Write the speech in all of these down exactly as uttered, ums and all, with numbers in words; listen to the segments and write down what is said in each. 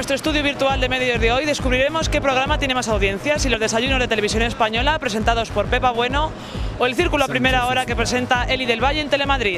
nuestro estudio virtual de medios de hoy descubriremos qué programa tiene más audiencia, si los desayunos de Televisión Española presentados por Pepa Bueno o el Círculo a Primera Hora que presenta Eli del Valle en Telemadrid.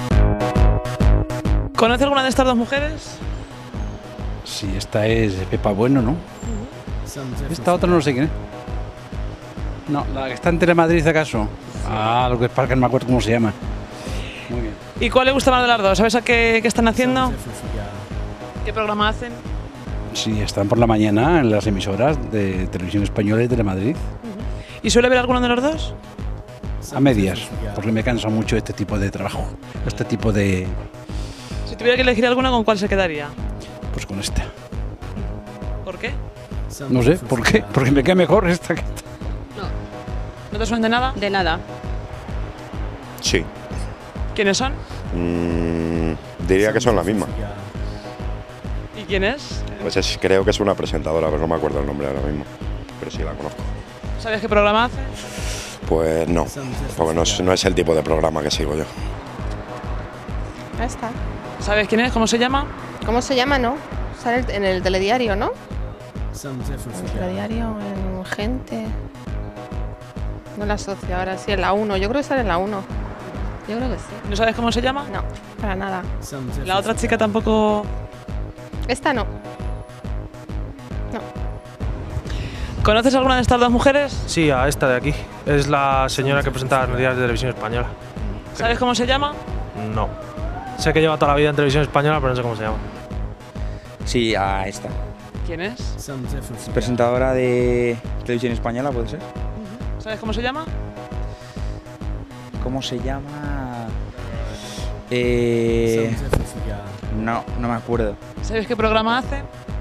¿Conoce alguna de estas dos mujeres? Sí, esta es Pepa Bueno, ¿no? Esta otra no sé quién es. No, la que está en Telemadrid, ¿acaso? Ah, lo que es para que no me acuerdo cómo se llama. Muy bien. ¿Y cuál le gusta más de las dos? ¿Sabes a qué, qué están haciendo? ¿Qué programa hacen? Sí, están por la mañana en las emisoras de Televisión Española y Telemadrid. ¿Y suele ver alguno de los dos? A medias, porque me cansa mucho este tipo de trabajo, este tipo de... Si tuviera que elegir alguna, ¿con cuál se quedaría? Pues con esta. ¿Por qué? No sé, ¿por qué? Porque me queda mejor esta que esta. No. ¿No te suena de nada? De nada. Sí. ¿Quiénes son? Mm, diría que son las mismas. ¿Y quién es? Pues es, creo que es una presentadora, pero no me acuerdo el nombre ahora mismo. Pero sí la conozco. ¿Sabes qué programa hace? Pues no, porque no es, no es el tipo de programa que sigo yo. Ahí está. ¿Sabes quién es? ¿Cómo se llama? ¿Cómo se llama, no? Sale en el telediario, ¿no? En el telediario, en Gente. No la asocio ahora, sí, en la uno. Yo creo que sale en la uno. Yo creo que sí. ¿No sabes cómo se llama? No, para nada. La otra chica tampoco... Esta no. No. ¿Conoces alguna de estas dos mujeres? Sí, a esta de aquí. Es la señora que presenta las noticias de Televisión Española. ¿Sabes cómo se llama? No. Sé que lleva toda la vida en Televisión Española, pero no sé cómo se llama. Sí, a esta. ¿Quién es? Presentadora de Televisión Española, ¿puede ser? ¿Sabes cómo se llama? ¿Cómo se llama? Eh... No, no me acuerdo. ¿Sabes qué programa hace?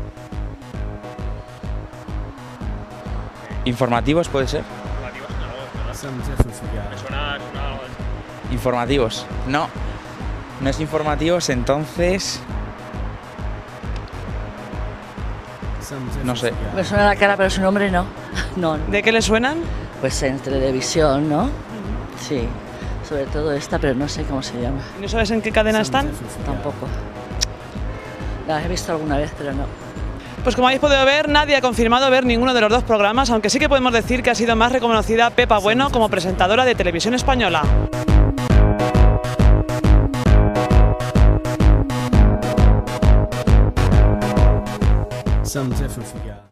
¿Informativos, puede ser? Informativos. No, no es informativos, entonces... No sé. Me suena la cara, pero su nombre no. No, no. ¿De qué le suenan? Pues en televisión, ¿no? Sí, sobre todo esta, pero no sé cómo se llama. ¿No sabes en qué cadena están? Tampoco. La he visto alguna vez, pero no. Pues como habéis podido ver, nadie ha confirmado ver ninguno de los dos programas, aunque sí que podemos decir que ha sido más reconocida Pepa Bueno como presentadora de Televisión Española. Some different for you.